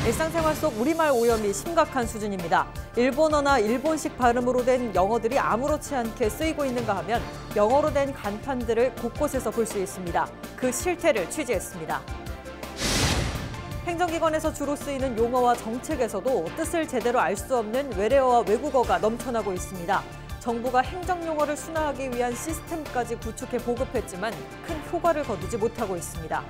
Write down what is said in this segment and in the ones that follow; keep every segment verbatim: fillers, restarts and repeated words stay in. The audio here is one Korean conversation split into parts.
일상생활 속 우리말 오염이 심각한 수준입니다. 일본어나 일본식 발음으로 된 영어들이 아무렇지 않게 쓰이고 있는가 하면 영어로 된 간판들을 곳곳에서 볼 수 있습니다. 그 실태를 취재했습니다. 행정기관에서 주로 쓰이는 용어와 정책에서도 뜻을 제대로 알 수 없는 외래어와 외국어가 넘쳐나고 있습니다. 정부가 행정용어를 순화하기 위한 시스템까지 구축해 보급했지만 큰 효과를 거두지 못하고 있습니다.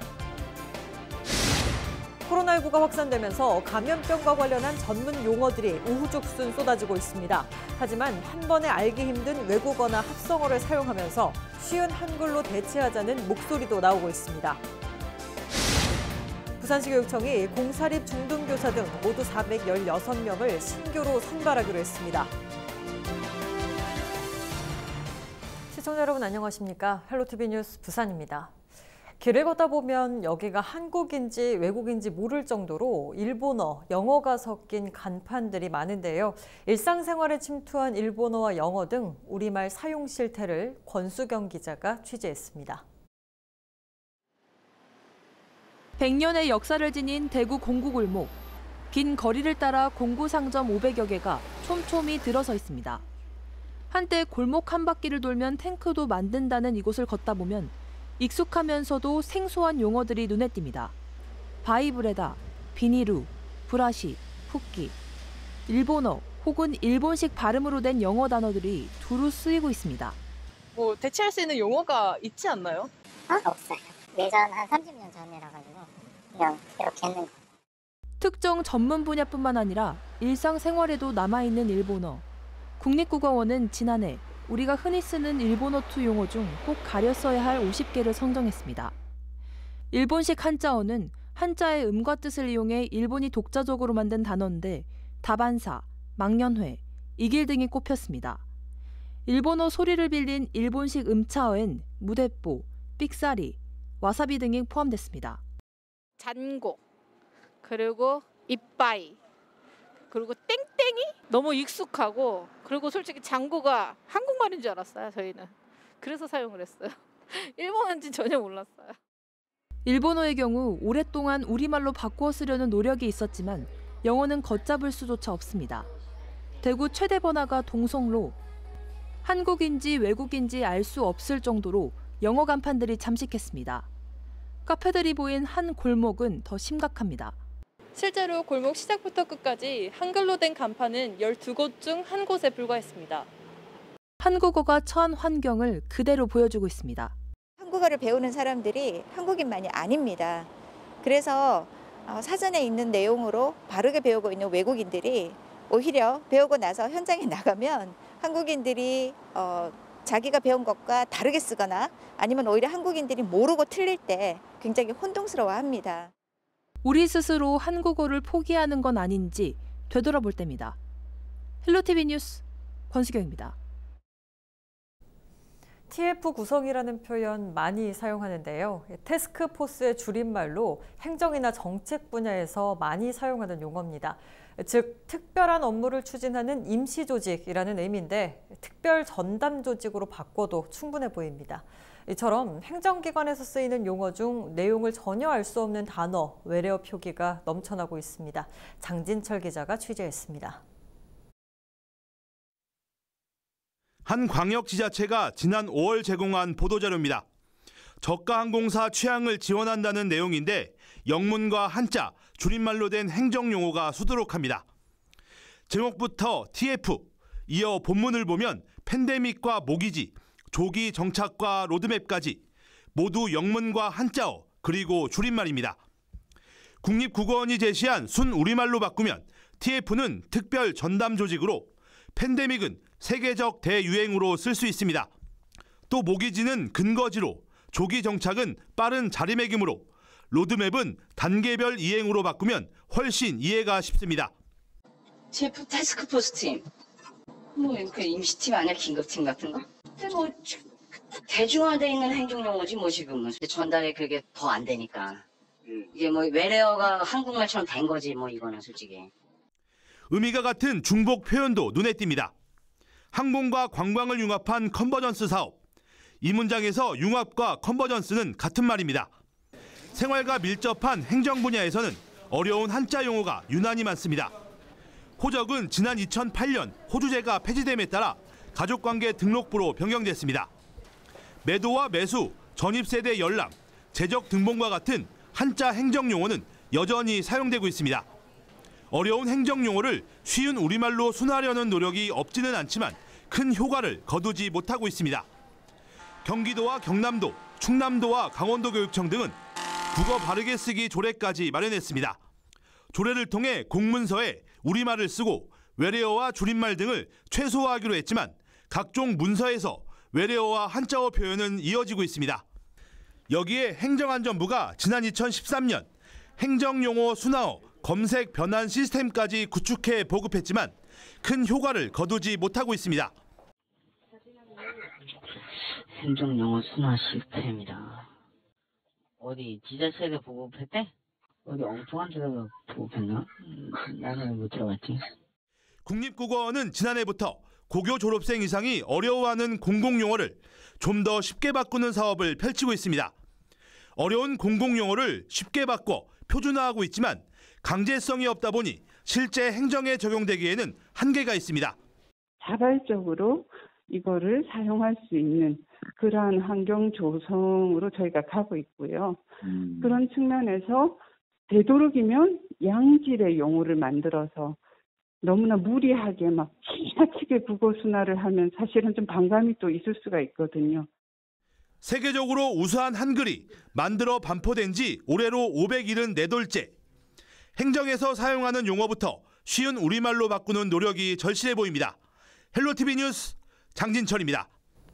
코로나십구가 확산되면서 감염병과 관련한 전문 용어들이 우후죽순 쏟아지고 있습니다. 하지만 한 번에 알기 힘든 외국어나 합성어를 사용하면서 쉬운 한글로 대체하자는 목소리도 나오고 있습니다. 부산시교육청이 공사립 중등교사 등 모두 사백십육 명을 신교로 선발하기로 했습니다. 시청자 여러분 안녕하십니까? 헬로티비 뉴스 부산입니다. 길을 걷다 보면 여기가 한국인지 외국인지 모를 정도로 일본어, 영어가 섞인 간판들이 많은데요. 일상생활에 침투한 일본어와 영어 등 우리말 사용 실태를 권수경 기자가 취재했습니다. 백 년의 역사를 지닌 대구 공구골목. 긴 거리를 따라 공구상점 오백여 개가 촘촘히 들어서 있습니다. 한때 골목 한 바퀴를 돌면 탱크도 만든다는 이곳을 걷다 보면 익숙하면서도 생소한 용어들이 눈에 띕니다. 바이브레다, 비니루, 브라시, 후키. 일본어 혹은 일본식 발음으로 된 영어 단어들이 두루 쓰이고 있습니다. 뭐 대체할 수 있는 용어가 있지 않나요? 아, 없어요. 예전 한 삼십 년 전이라 가지고 그냥 이렇게 했는 거. 특정 전문 분야뿐만 아니라 일상생활에도 남아있는 일본어. 국립국어원은 지난해 우리가 흔히 쓰는 일본어투 용어 중 꼭 가려 써야 할 오십 개를 선정했습니다. 일본식 한자어는 한자의 음과 뜻을 이용해 일본이 독자적으로 만든 단어인데 다반사, 망년회, 이길 등이 꼽혔습니다. 일본어 소리를 빌린 일본식 음차어엔 무대뽀, 삑사리, 와사비 등이 포함됐습니다. 잔고, 그리고 이빠이, 그리고 땡땡이? 너무 익숙하고 그리고 솔직히 잔고가 한국말인 줄 알았어요, 저희는. 그래서 사용을 했어요. 일본어인지 전혀 몰랐어요. 일본어의 경우 오랫동안 우리말로 바꾸어 쓰려는 노력이 있었지만 영어는 걷잡을 수조차 없습니다. 대구 최대 번화가 동성로. 한국인지 외국인지 알 수 없을 정도로 영어 간판들이 잠식했습니다. 카페들이 보인 한 골목은 더 심각합니다. 실제로 골목 시작부터 끝까지 한글로 된 간판은 열두 곳 중 한 곳에 불과했습니다. 한국어가 처한 환경을 그대로 보여주고 있습니다. 한국어를 배우는 사람들이 한국인만이 아닙니다. 그래서 사전에 있는 내용으로 바르게 배우고 있는 외국인들이 오히려 배우고 나서 현장에 나가면 한국인들이 어, 자기가 배운 것과 다르게 쓰거나 아니면 오히려 한국인들이 모르고 틀릴 때 굉장히 혼동스러워합니다. 우리 스스로 한국어를 포기하는 건 아닌지 되돌아볼 때입니다. 헬로티비 뉴스 권수경입니다. 티에프 구성이라는 표현 많이 사용하는데요. 태스크포스의 줄임말로 행정이나 정책 분야에서 많이 사용하는 용어입니다. 즉, 특별한 업무를 추진하는 임시조직이라는 의미인데 특별 전담 조직으로 바꿔도 충분해 보입니다. 이처럼 행정기관에서 쓰이는 용어 중 내용을 전혀 알 수 없는 단어, 외래어 표기가 넘쳐나고 있습니다. 장진철 기자가 취재했습니다. 한 광역지자체가 지난 오월 제공한 보도자료입니다. 저가항공사 취항을 지원한다는 내용인데 영문과 한자, 줄임말로 된 행정용어가 수두룩합니다. 제목부터 티에프, 이어 본문을 보면 팬데믹과 모기지, 조기 정착과 로드맵까지 모두 영문과 한자어 그리고 줄임말입니다. 국립국어원이 제시한 순 우리말로 바꾸면 티에프는 특별 전담 조직으로, 팬데믹은 세계적 대유행으로 쓸 수 있습니다. 또 모기지는 근거지로, 조기 정착은 빠른 자리매김으로, 로드맵은 단계별 이행으로 바꾸면 훨씬 이해가 쉽습니다. 티에프 태스크포스 팀, 뭐 그 임시팀 아니야? 긴급팀 같은 거? 근데 뭐 대중화돼 있는 행정용어지 뭐 지금은. 전달에 그게 더 안 되니까. 이게 뭐 외래어가 한국말처럼 된 거지 뭐 이거는 솔직히. 의미가 같은 중복 표현도 눈에 띕니다. 항공과 관광을 융합한 컨버전스 사업. 이 문장에서 융합과 컨버전스는 같은 말입니다. 생활과 밀접한 행정 분야에서는 어려운 한자 용어가 유난히 많습니다. 호적은 지난 이천팔 년 호주제가 폐지됨에 따라 가족관계 등록부로 변경됐습니다. 매도와 매수, 전입세대 열람, 재적 등본과 같은 한자 행정용어는 여전히 사용되고 있습니다. 어려운 행정용어를 쉬운 우리말로 순화하려는 노력이 없지는 않지만 큰 효과를 거두지 못하고 있습니다. 경기도와 경남도, 충남도와 강원도교육청 등은 국어 바르게 쓰기 조례까지 마련했습니다. 조례를 통해 공문서에 우리말을 쓰고 외래어와 줄임말 등을 최소화하기로 했지만 각종 문서에서 외래어와 한자어 표현은 이어지고 있습니다. 여기에 행정안전부가 지난 이천십삼 년 행정용어 순화어 검색 변환 시스템까지 구축해 보급했지만 큰 효과를 거두지 못하고 있습니다. 행정용어 순화 시스템이다. 어디 지자체에서 보급했대? 어디 엉뚱한 데다가 보급했나? 나는 못 들어갔지. 국립국어원은 지난해부터 고교 졸업생 이상이 어려워하는 공공용어를 좀 더 쉽게 바꾸는 사업을 펼치고 있습니다. 어려운 공공용어를 쉽게 바꿔 표준화하고 있지만 강제성이 없다 보니 실제 행정에 적용되기에는 한계가 있습니다. 자발적으로 이거를 사용할 수 있는 그러한 환경 조성으로 저희가 가고 있고요. 음. 그런 측면에서 되도록이면 양질의 용어를 만들어서 너무나 무리하게 막 지나치게 국어 순화를 하면 사실은 좀 반감이 또 있을 수가 있거든요. 세계적으로 우수한 한글이 만들어 반포된 지 올해로 오백칠십사 돌째. 행정에서 사용하는 용어부터 쉬운 우리말로 바꾸는 노력이 절실해 보입니다. 헬로티비 뉴스 장진철입니다.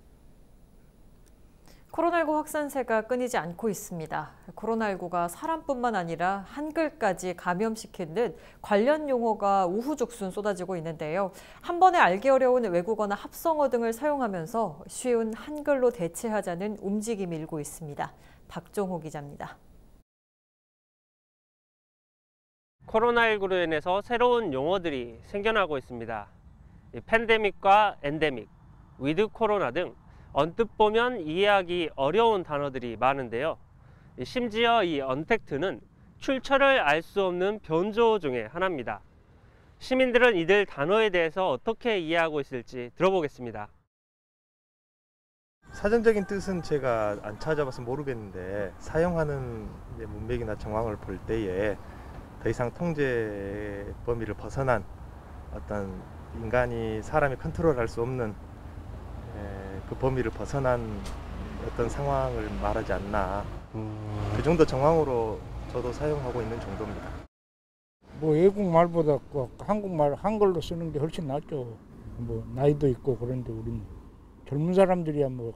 코로나십구 확산세가 끊이지 않고 있습니다. 코로나십구가 사람뿐만 아니라 한글까지 감염시킨 듯 관련 용어가 우후죽순 쏟아지고 있는데요. 한 번에 알기 어려운 외국어나 합성어 등을 사용하면서 쉬운 한글로 대체하자는 움직임이 일고 있습니다. 박종호 기자입니다. 코로나십구로 인해서 새로운 용어들이 생겨나고 있습니다. 팬데믹과 엔데믹, 위드 코로나 등 언뜻 보면 이해하기 어려운 단어들이 많은데요. 심지어 이 언택트는 출처를 알 수 없는 변조 중에 하나입니다. 시민들은 이들 단어에 대해서 어떻게 이해하고 있을지 들어보겠습니다. 사전적인 뜻은 제가 안 찾아봐서 모르겠는데 사용하는 문맥이나 정황을 볼 때에 더 이상 통제 범위를 벗어난 어떤 인간이 사람이 컨트롤할 수 없는 그 범위를 벗어난 어떤 상황을 말하지 않나. 음... 그 정도 정황으로 저도 사용하고 있는 정도입니다. 뭐 외국말보다 한국말 한글로 쓰는 게 훨씬 낫죠. 뭐 나이도 있고 그런데 우리 젊은 사람들이야 뭐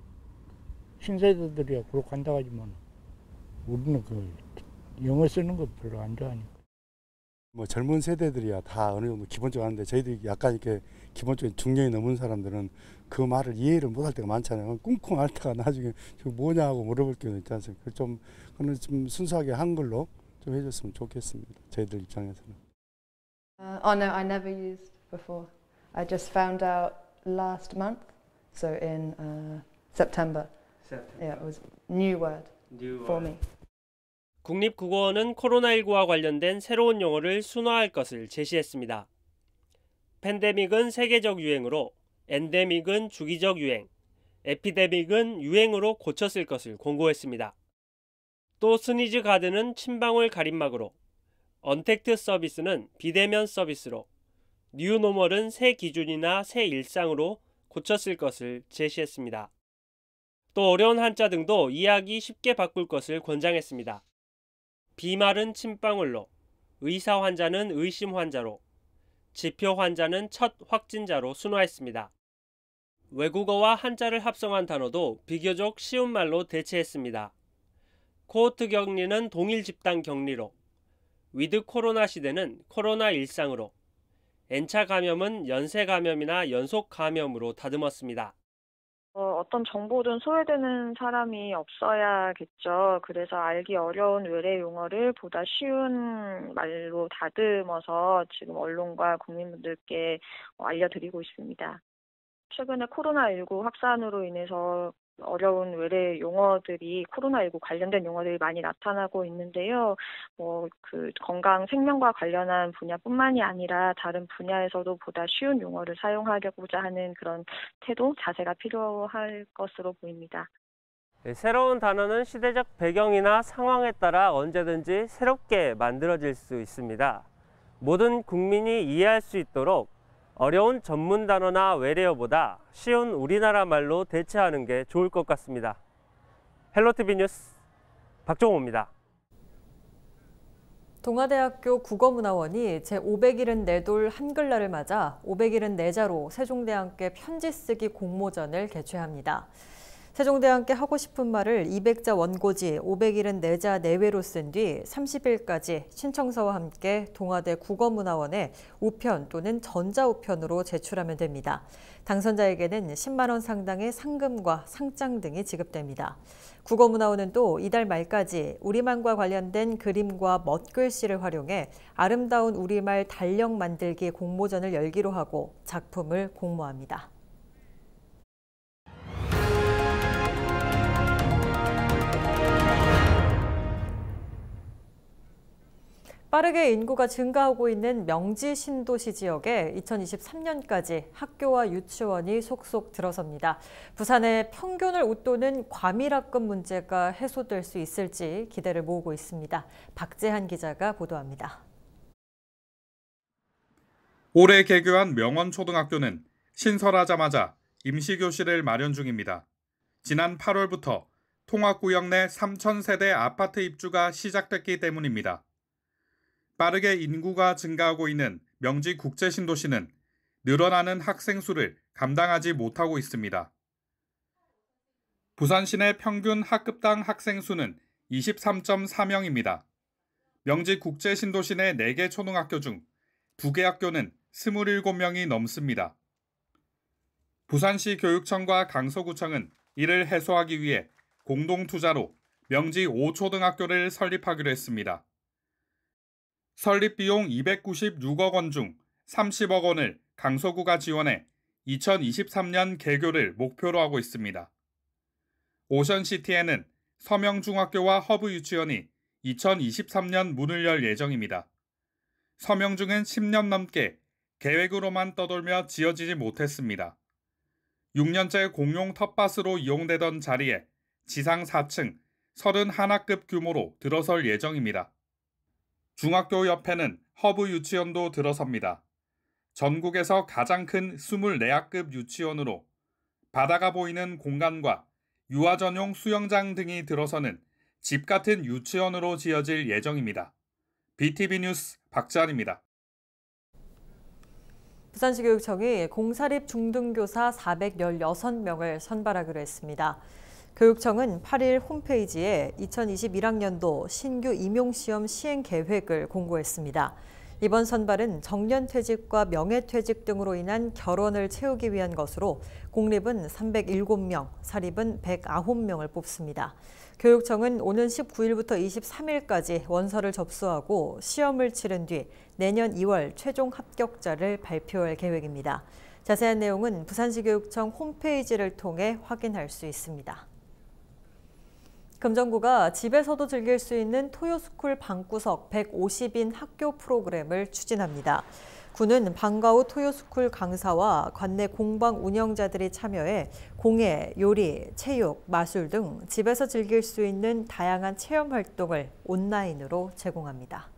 신세대들이야 그렇게 한다고 하지만 우리는 그 영어 쓰는 거 별로 안 좋아하니까. 뭐 젊은 세대들이야 다 어느 정도 기본적으로 하는데 저희들이 약간 이렇게 기본적인 중년이 넘은 사람들은 그 말을 이해를 못할 때가 많잖아요. 꿍꿍 앓다가 나중에 저 뭐냐 하고 물어볼 경우 있지 않습니까? 좀 그는 좀 순수하게 한글로 좀 해줬으면 좋겠습니다. 저희들 입장에서는. Uh, oh no, I never used before. I just found out last month, so in uh, September. September. Yeah, it was new word new for word. me. 국립국어원은 코로나십구와 관련된 새로운 용어를 순화할 것을 제시했습니다. 팬데믹은 세계적 유행으로, 엔데믹은 주기적 유행, 에피데믹은 유행으로 고쳤을 것을 공고했습니다. 또 스니즈 가드는 침방울 가림막으로, 언택트 서비스는 비대면 서비스로, 뉴노멀은 새 기준이나 새 일상으로 고쳤을 것을 제시했습니다. 또 어려운 한자 등도 이해하기 쉽게 바꿀 것을 권장했습니다. 비말은 침방울로, 의사 환자는 의심 환자로, 지표 환자는 첫 확진자로 순화했습니다. 외국어와 한자를 합성한 단어도 비교적 쉬운 말로 대체했습니다. 코호트 격리는 동일 집단 격리로, 위드 코로나 시대는 코로나 일상으로, N차 감염은 연쇄 감염이나 연속 감염으로 다듬었습니다. 어, 어떤 정보든 소외되는 사람이 없어야겠죠. 그래서 알기 어려운 외래 용어를 보다 쉬운 말로 다듬어서 지금 언론과 국민분들께 알려드리고 있습니다. 최근에 코로나십구 확산으로 인해서 어려운 외래 용어들이 코로나십구 관련된 용어들이 많이 나타나고 있는데요. 뭐 그 건강 생명과 관련한 분야뿐만이 아니라 다른 분야에서도 보다 쉬운 용어를 사용하려고자 하는 그런 태도, 자세가 필요할 것으로 보입니다. 네, 새로운 단어는 시대적 배경이나 상황에 따라 언제든지 새롭게 만들어질 수 있습니다. 모든 국민이 이해할 수 있도록 어려운 전문 단어나 외래어보다 쉬운 우리나라 말로 대체하는 게 좋을 것 같습니다. 헬로티비 뉴스 박종호입니다. 동아대학교 국어문화원이 제오백칠십사 돌 한글날을 맞아 오백칠십사 자로 세종대왕께 편지 쓰기 공모전을 개최합니다. 세종대왕께 하고 싶은 말을 이백 자 원고지 오백칠십사 자 내외로 쓴 뒤 삼십 일까지 신청서와 함께 동아대 국어문화원에 우편 또는 전자우편으로 제출하면 됩니다. 당선자에게는 십만 원 상당의 상금과 상장 등이 지급됩니다. 국어문화원은 또 이달 말까지 우리말과 관련된 그림과 멋글씨를 활용해 아름다운 우리말 달력 만들기 공모전을 열기로 하고 작품을 공모합니다. 빠르게 인구가 증가하고 있는 명지 신도시 지역에 이천이십삼 년까지 학교와 유치원이 속속 들어섭니다. 부산의 평균을 웃도는 과밀학급 문제가 해소될 수 있을지 기대를 모으고 있습니다. 박재한 기자가 보도합니다. 올해 개교한 명원초등학교는 신설하자마자 임시교실을 마련 중입니다. 지난 팔월부터 통합구역 내 삼천 세대 아파트 입주가 시작됐기 때문입니다. 빠르게 인구가 증가하고 있는 명지 국제신도시는 늘어나는 학생 수를 감당하지 못하고 있습니다. 부산 시내 평균 학급당 학생 수는 이십삼 점 사 명입니다. 명지 국제신도시 내 네 개 초등학교 중 두 개 학교는 이십칠 명이 넘습니다. 부산시 교육청과 강서구청은 이를 해소하기 위해 공동투자로 명지 오 초등학교를 설립하기로 했습니다. 설립 비용 이백구십육억 원 중 삼십억 원을 강서구가 지원해 이천이십삼 년 개교를 목표로 하고 있습니다. 오션시티에는 서명중학교와 허브유치원이 이천이십삼 년 문을 열 예정입니다. 서명중은 십 년 넘게 계획으로만 떠돌며 지어지지 못했습니다. 육 년째 공용 텃밭으로 이용되던 자리에 지상 사 층 삼십일 학급 규모로 들어설 예정입니다. 중학교 옆에는 허브 유치원도 들어섭니다. 전국에서 가장 큰 이십사 학급 유치원으로 바다가 보이는 공간과 유아 전용 수영장 등이 들어서는 집 같은 유치원으로 지어질 예정입니다. 비티비 뉴스 박재한입니다. 부산시 교육청이 공사립 중등교사 사백십육 명을 선발하기로 했습니다. 교육청은 팔 일 홈페이지에 이천이십일 학년도 신규 임용시험 시행 계획을 공고했습니다. 이번 선발은 정년퇴직과 명예퇴직 등으로 인한 결원을 채우기 위한 것으로 공립은 삼백칠 명, 사립은 백구 명을 뽑습니다. 교육청은 오는 십구 일부터 이십삼 일까지 원서를 접수하고 시험을 치른 뒤 내년 이월 최종 합격자를 발표할 계획입니다. 자세한 내용은 부산시 교육청 홈페이지를 통해 확인할 수 있습니다. 금정구가 집에서도 즐길 수 있는 토요스쿨 방구석 백오십 인 학교 프로그램을 추진합니다. 구는 방과 후 토요스쿨 강사와 관내 공방 운영자들이 참여해 공예, 요리, 체육, 마술 등 집에서 즐길 수 있는 다양한 체험 활동을 온라인으로 제공합니다.